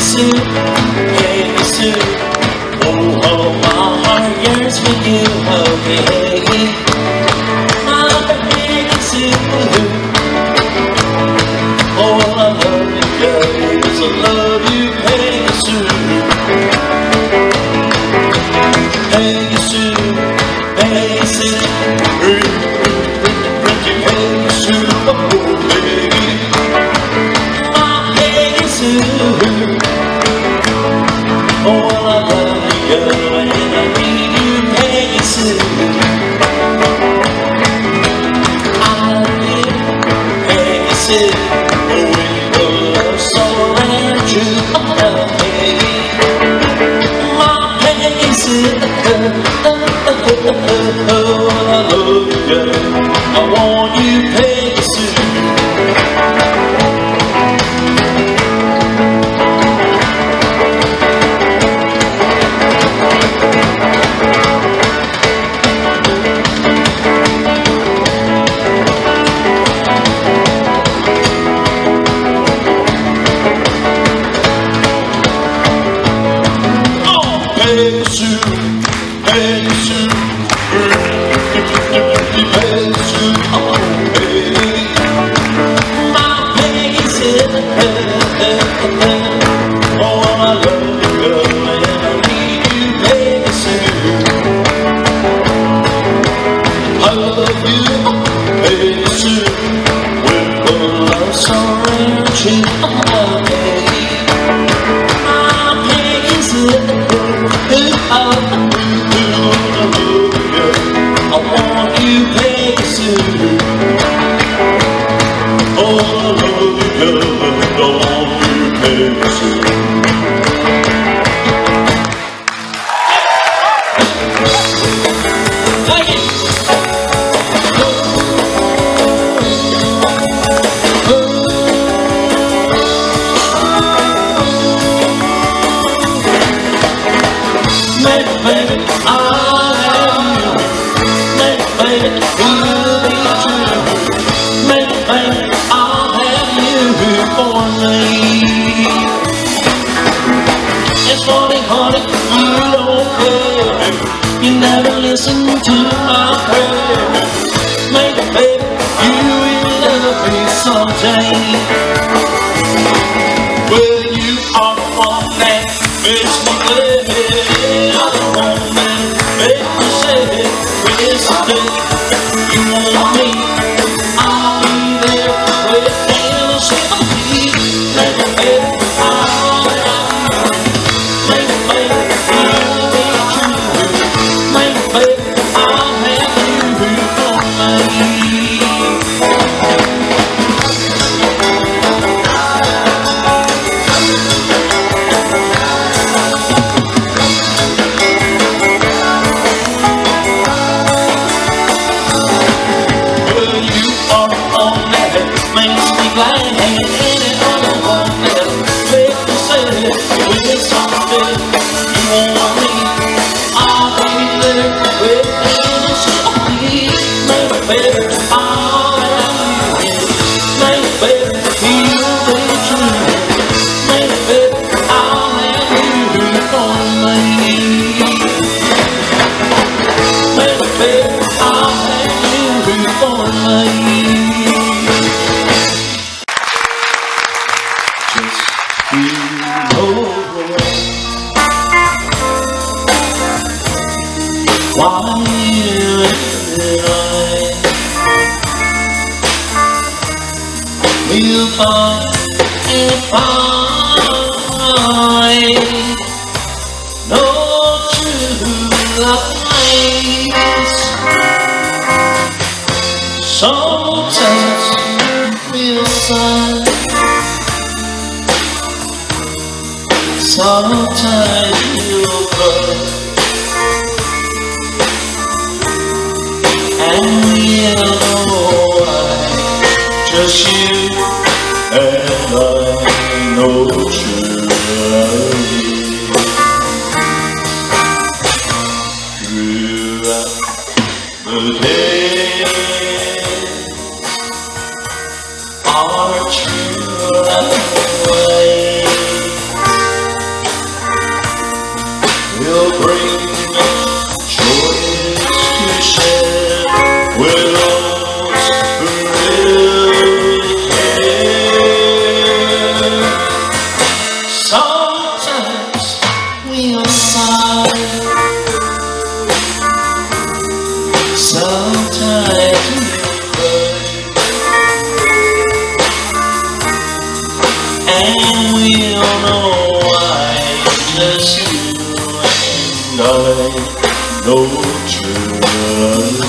Sue, Peggy Sue. Oh, oh, my heart yearns for you, oh, Peggy. My Peggy Sue. Oh, I love you, girls, I love you, Peggy Sue. Peggy Sue, Peggy Sue. Peggy Sue, oh, Peggy. My Peggy Sue. Oh, I love you, girl, and I need you, Peggy Sue. I love you, Peggy Sue. Oh, we will love so and true. Oh, Peggy, my Peggy Sue. Oh, I love you, girl. I want you, Peggy Sue. Peggy Sue, Peggy Sue, Peggy Sue, oh, Peggy, my Peggy Sue. Oh, I love you, girl, and I need you, Peggy Sue. I love you, Peggy Sue, with a love so rich, oh, Peggy, my Peggy Sue. I want you, Peggy Sue. Oh, I love you, girl, and I want you, Peggy Sue. Thank you. Maybe, baby, I'll have you. Maybe, baby, you'll be true. Maybe, baby, I'll have you for me. It's funny, honey, you don't care. You never listen to my prayer. Maybe, baby, you will love me someday. Well, you are the one that makes me glad. You want me, I'll be there with endless sympathy. Maybe, baby, I'll have you. Maybe, baby, you'll be true. Maybe, baby, I'll have you for me. Makes me glad, and any other one that makes me say it's someday you want me, I'll be there with any sympathy. Maybe, baby, I'll have you. Maybe, baby, you'll be true. Maybe, baby, I'll have you for me. Maybe, baby, I'll have you for me. While you and I will find no true lies. Sometimes we'll sigh, sometimes we'll cry. And we'll know why. Just you and I know true love. Throughout the day, our true love way. and we'll know why. Just you and I, no trouble.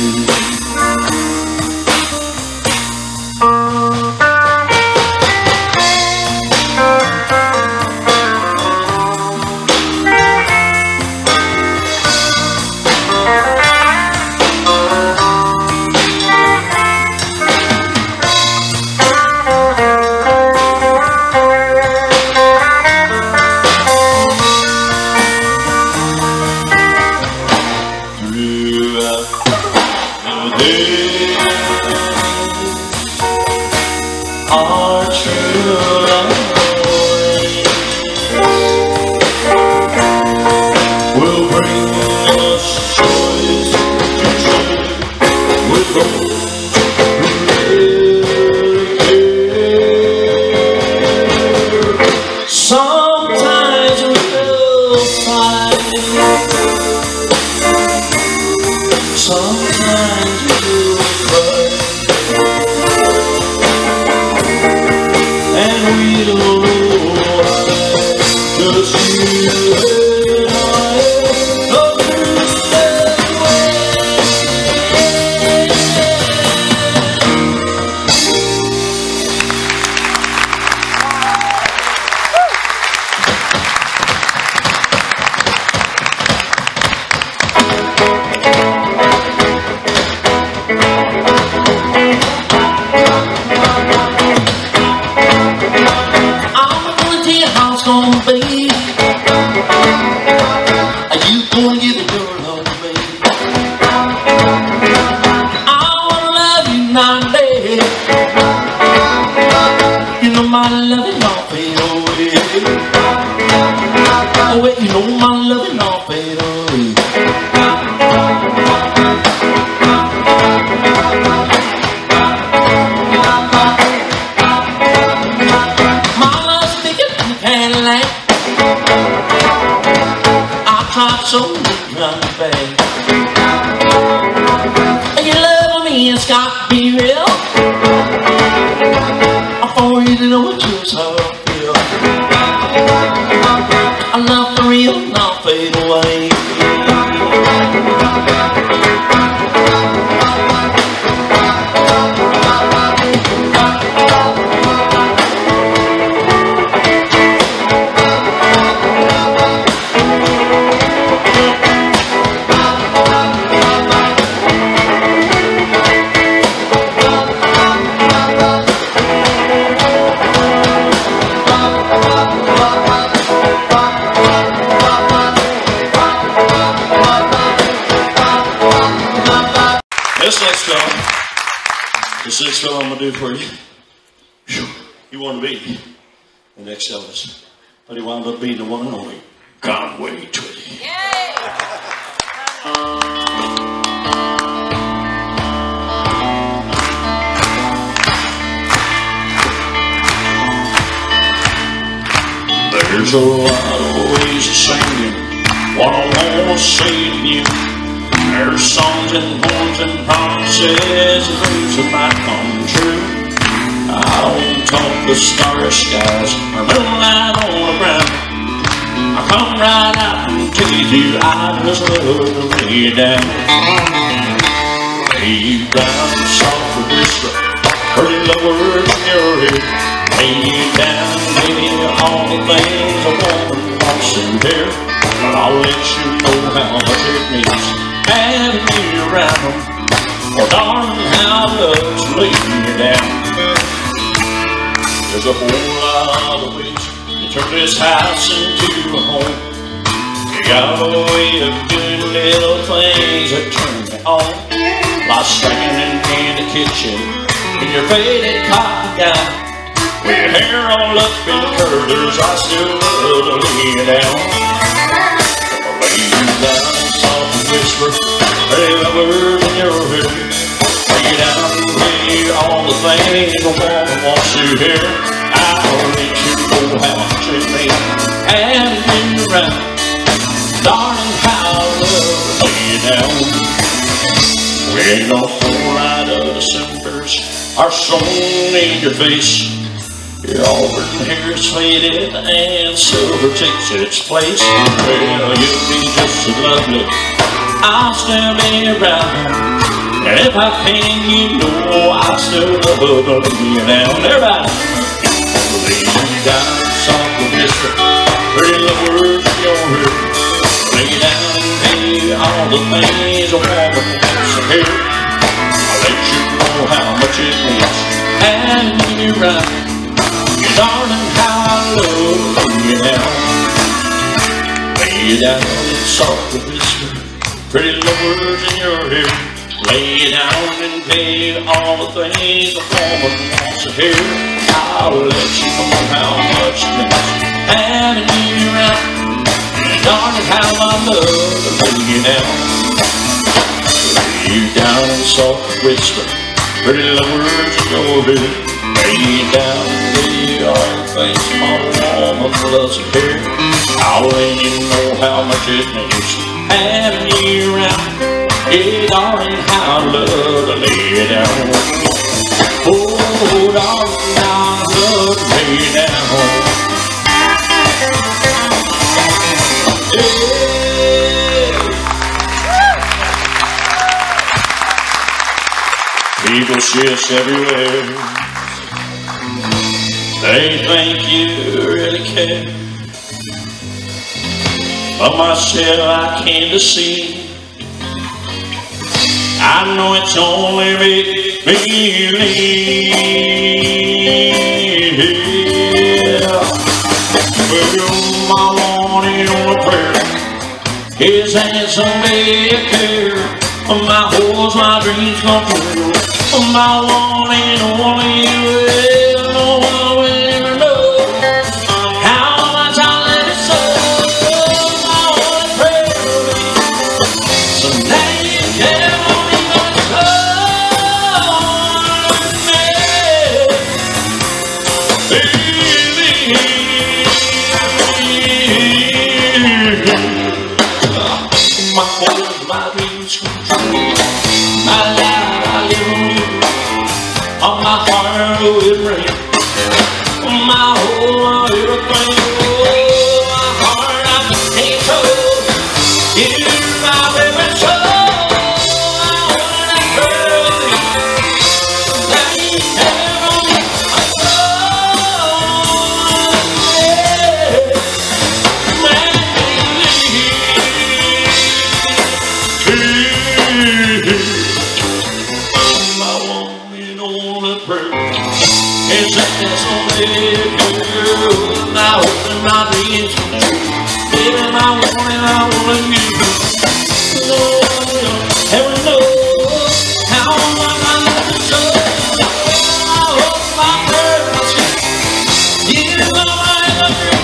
Our true love will bring us joys to share with those who really care. Sometimes we'll fight, sometimes we'll cry, and we don't know why. Just you and I, go through that way. Gonna be, are you gonna give it your love, baby? I wanna love you night and day. You know my loving all fade away. Oh wait, you know my loving all fade away. So run back. You love me, it's got to be real. I for you to know what you're so real. I love for real, not fade away. This next film I'm going to do for you, you want to be the next Elvis, but he wound up being the one and only Conway Twitty. There's a lot of ways of singing what I want to say to you. There's songs and poems and promises and dreams that might come true. I don't talk the starry skies or moonlight on the ground. I come right out and tell you I just love to lay you down. Lay you down and softly whisper pretty little words in your ear. Lay you down and tell you all the things a woman wants to hear. But I'll let you know how much it means having you around, or darling, how love's laying you down. There's a whole lot of ways to turn this house into a home. You got a way of doing little things that turn me on, like standing in the kitchen in your faded cotton gown, with your hair all up in curlers. I still love to lay you down. I'll lay you down and softly whisper every word in your ear. Lay you down and hear all the things a woman wants to hear. I'll let you know how much it means having you around. Darling, how I love to lay you down. We ain't gonna fall out of the cinders are sewn in your face. Your auburn hair is faded and silver takes its place. Well, you'll be just as lovely, I'll still be around. And if I can, you know I'll still love you down. Everybody, lay you down, soft whisper, pretty little words in your ear. Lay you down and pay all the things a woman wants to hear. I'll let you know how much it means having you around. Darling, how I love you now. Lay you down and softly whisper pretty little words in your ear. Lay you down and pay all the things a woman wants to hear. I'll let you know how much it means having you around. Darling, how I love you now. Lay you down and softly whisper pretty little words in your ear. Lay you down and pay all the things my woman loves to hear. I'll let you know how much it means having you around. Hey, darling, how I love to lay you down. Oh, darling, how I love to lay you down. Hey. People shifts everywhere. They think you really care. But myself I can't deceive. I know it's only make believe. Well, my wanting on a prayer, his hands someday appear. My hopes, my dreams come true. My wanting only you will know. My dreams come true. My life I live on you. On my heart will ring. My whole everything. Oh, my heart I can't hold. You're my favorite soul. I want that girl. Now you have on me. It's just only girl. I hope my dreams come true. Baby, my wanting, I want you. Heaven knows how much I love you so. I hope my purpose is you know I love you.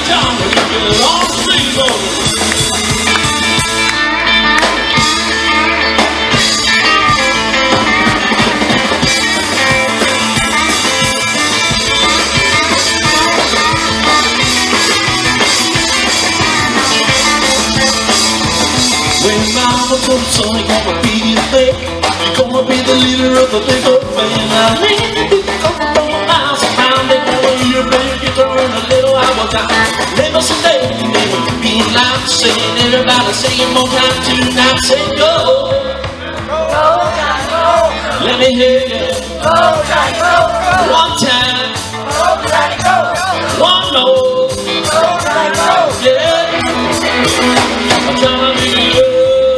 John, we get on the street. When mama told me, son, you're gonna be a thing. You're gonna be the leader of a big old band. I need to come from a miles around it. When you're ready to turn a little hour time. Never stay, never be loud singing. Everybody singing one time, two times, say go. Go, Johnny, go. Let me hear you. Go, Johnny, go, go. One time. Go, Johnny, go, go. One more. Go, Johnny, go. Yeah. I'm trying to be good.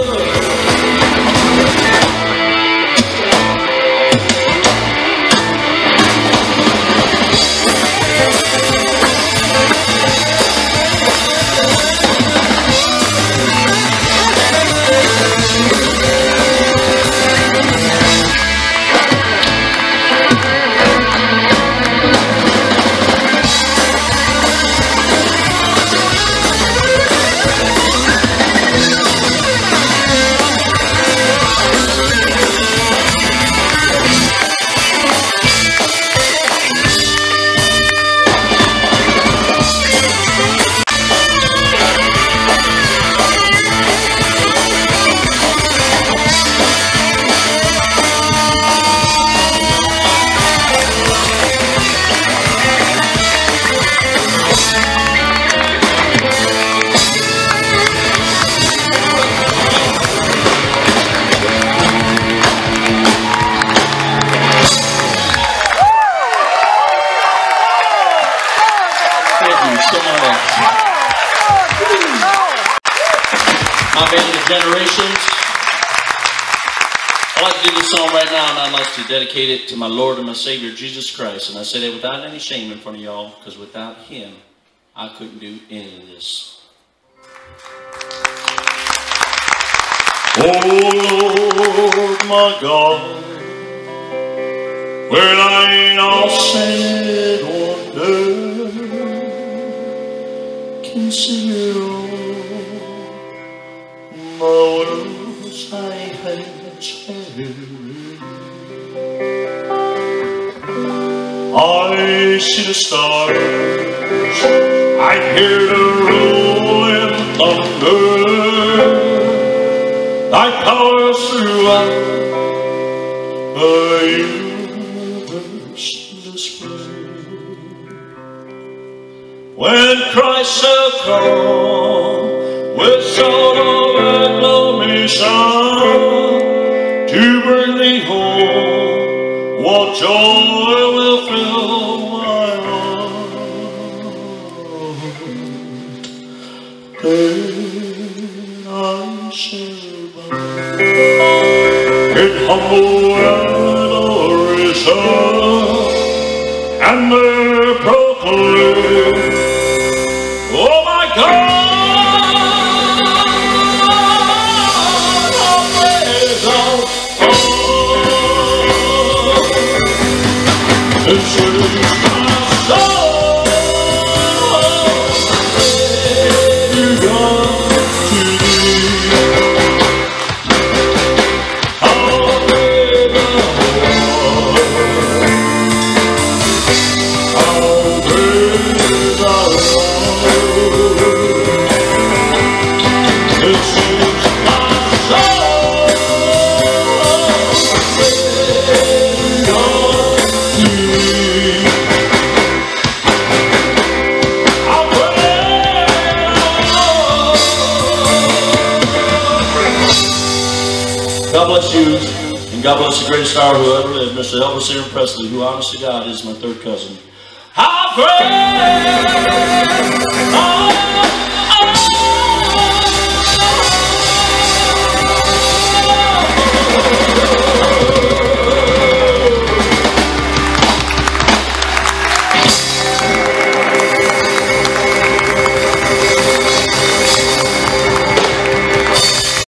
My band, The Generations. I'd like to do this song right now, and I'd like to dedicate it to my Lord and my Savior, Jesus Christ. And I say that without any shame in front of y'all, because without Him, I couldn't do any of this. Oh Lord, my God, when I ain't all said or done, consider all my words I had shared. I see the stars, I hear the rolling thunder. Thy power throughout the universe display. When Christ shall come with sound of acclamation to bring thee home, what joy will fill my heart. Then I shall in humble adoration, and there proclaim, oh my God, oh praise of God, and sing my soul, to God, to thee. God bless you, and God bless the greatest star who ever lived, Mr. Elvis Aaron Presley, who, honest to God, is my third cousin. How great!